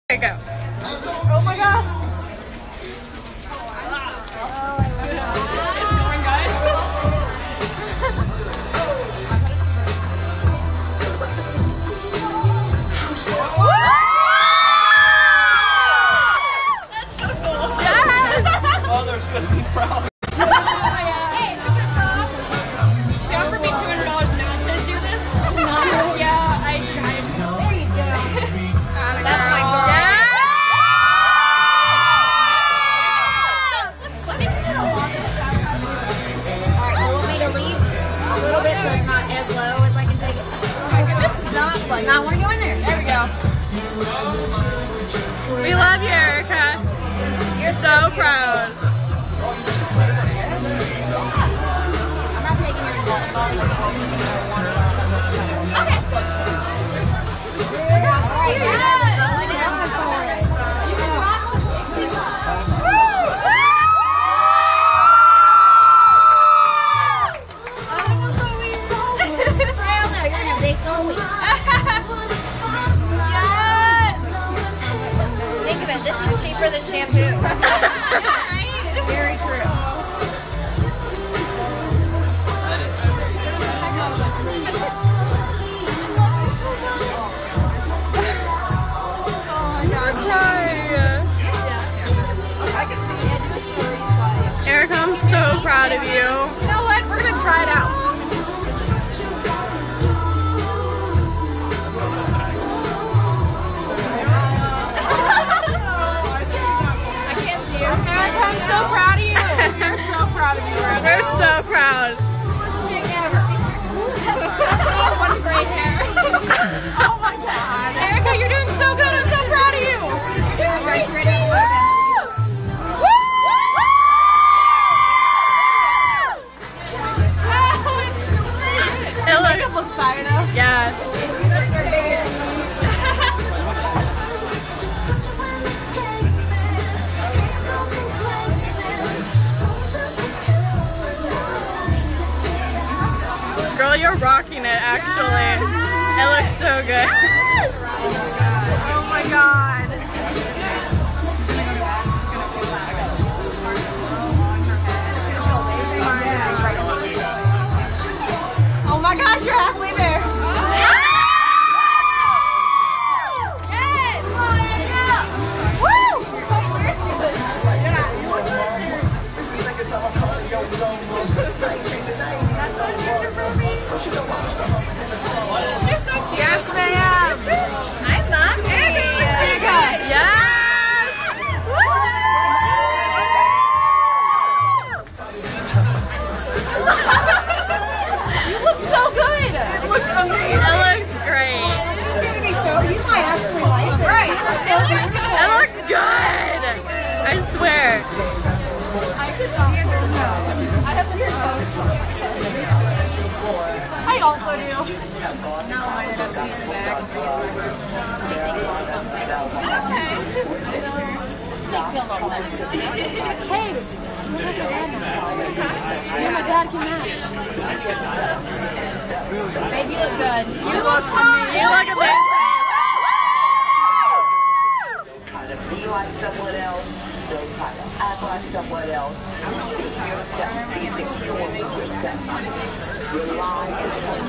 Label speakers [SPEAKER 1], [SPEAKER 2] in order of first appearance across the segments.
[SPEAKER 1] Okay, go.
[SPEAKER 2] Oh my god.
[SPEAKER 3] Now we're going there.
[SPEAKER 1] There we go. We love you, Erica. You're so proud.
[SPEAKER 3] I'm not taking your ball. Okay. This is cheaper than shampoo. Very true.
[SPEAKER 1] Oh my god, I'm crying. Erica, I'm so proud of you.
[SPEAKER 2] You know what? We're gonna try it out. I'm so proud of you. We're so proud of you.
[SPEAKER 1] We're so proud.
[SPEAKER 3] First chick ever.
[SPEAKER 2] One great hair. Oh my god. Erica, you're doing so good. I'm so proud of you. You're doing great.
[SPEAKER 1] It
[SPEAKER 2] makeup looks fire though.
[SPEAKER 1] Yeah. Girl, you're rocking it, actually. It looks so good.
[SPEAKER 2] Oh my god. Oh my gosh, you're halfway there. Yes, ma'am.
[SPEAKER 3] I love
[SPEAKER 2] Erica.
[SPEAKER 1] Yes!
[SPEAKER 2] You look so good. It looks amazing.
[SPEAKER 1] It looks great.
[SPEAKER 3] This is gonna be so. You might actually like it.
[SPEAKER 2] Right.
[SPEAKER 1] It looks good. I swear.
[SPEAKER 2] I also do. Hey, my dad can match. Baby, you look good. You look amazing.
[SPEAKER 1] You look amazing.
[SPEAKER 4] Kind of be like someone else, don't try to act like someone else. Be yourself, be secure with yourself. Rely on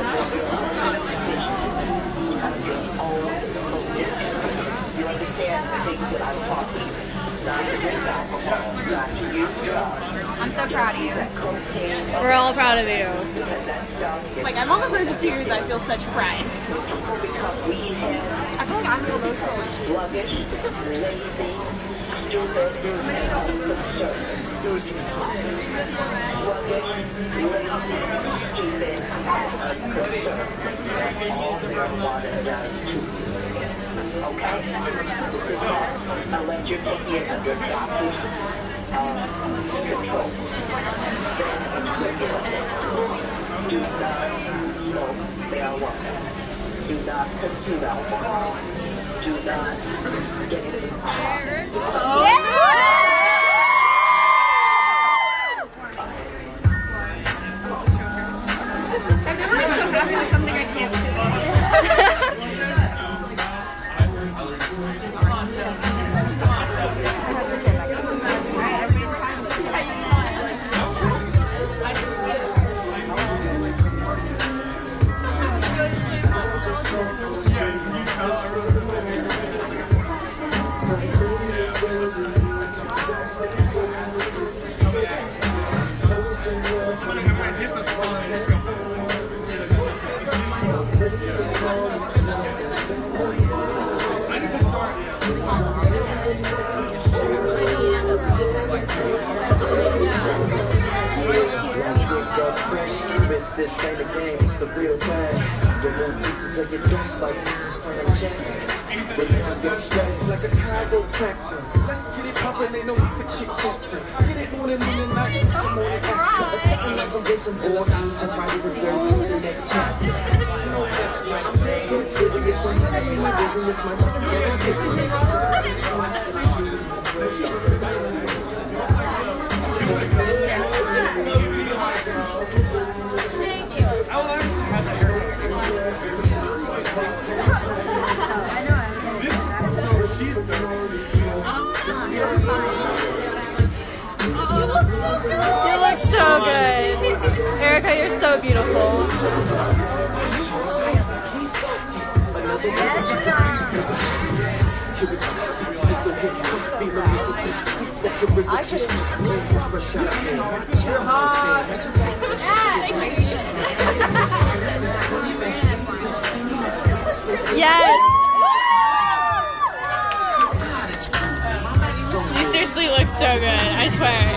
[SPEAKER 4] your own position. You understand the things that I'm talking about? Not to drink alcohol, not to use drugs.
[SPEAKER 2] I'm so proud of you.
[SPEAKER 1] We're all proud of you.
[SPEAKER 2] Like, I'm on the verge of tears. I feel such pride. I feel like I'm real emotional.
[SPEAKER 4] Sluggish, lazy, stupid, okay? Unless you're taking it under doctor's control. Do not smoke marijuana. Do not consume alcohol. Do not get into
[SPEAKER 2] I've never been so happy with something I can't see.
[SPEAKER 5] This ain't a game, it's the real thing. Remove pieces of your dress like pieces playing chess. Relieve your stress like a chiropractor. Let's get it poppin', ain't no need for chit-chatter. Get it morning, noon, night, it's the morning after. Cutting like I'm racing board games and writing the dirt to the next chapter. I'm dead good serious when I have my vision, it's my motherfucking business.
[SPEAKER 1] You look so good. Erica, you're so beautiful. Yes. You seriously look so good, I swear.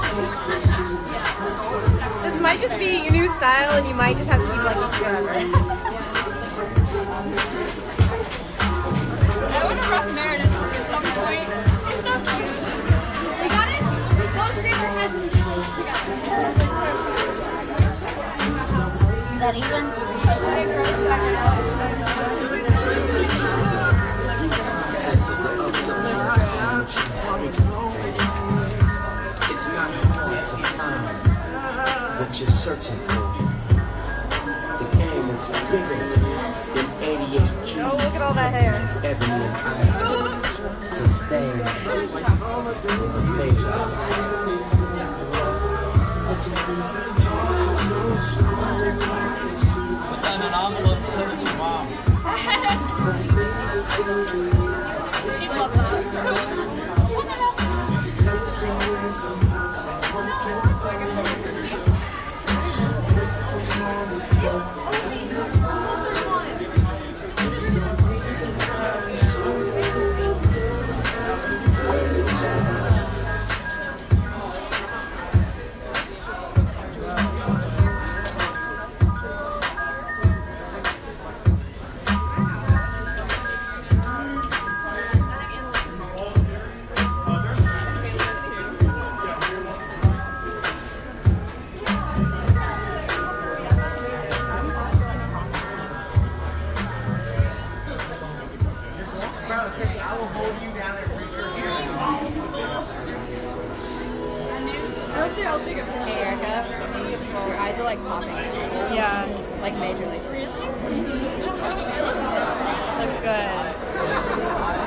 [SPEAKER 3] This might just be your new style, and you might just have to keep like this forever.
[SPEAKER 2] I want to rock Meredith at some point. She's so cute. You got it? Go shake her head and
[SPEAKER 3] Is that even?
[SPEAKER 5] It's not hard to find what you're searching for. The game is bigger than 88 keys.
[SPEAKER 3] Oh, look at all that hair.
[SPEAKER 5] Ebony and iron. Sustained with
[SPEAKER 6] Put that in an envelope and send it to mom.
[SPEAKER 2] she'd love that.
[SPEAKER 3] Hey Erica, see, your eyes are like popping.
[SPEAKER 1] Yeah,
[SPEAKER 3] Like majorly.
[SPEAKER 1] looks good.